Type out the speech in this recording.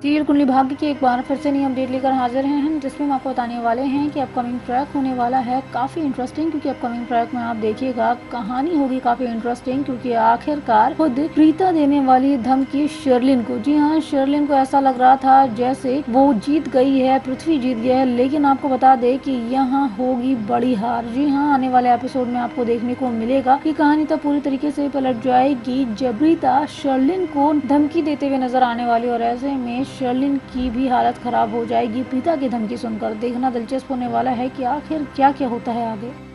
Serial Kundali Bhagya की एक बार फिर से नई अपडेट लेकर हाजिर हैं हम, जिसमें हम आपको बताने वाले हैं कि अपकमिंग ट्रैक होने वाला है काफ़ी इंटरेस्टिंग। क्योंकि अपकमिंग ट्रैक में आप देखिएगा कहानी होगी काफ़ी इंटरेस्टिंग, क्योंकि आखिरकार खुद प्रीता देने वाली धमकी शर्लिन को। जी हाँ, शर्लिन को ऐसा लग रहा था जैसे वो जीत गई है, पृथ्वी जीत गया है, लेकिन आपको बता दे कि यहाँ होगी बड़ी हार। जी हाँ, आने वाले एपिसोड में आपको देखने को मिलेगा कि कहानी तो पूरी तरीके से पलट जाएगी जब प्रीता शर्लिन को धमकी देते हुए नजर आने वाली, और ऐसे में शर्लिन की भी हालत खराब हो जाएगी प्रीता की धमकी सुनकर। देखना दिलचस्प होने वाला है कि आखिर क्या क्या होता है आगे।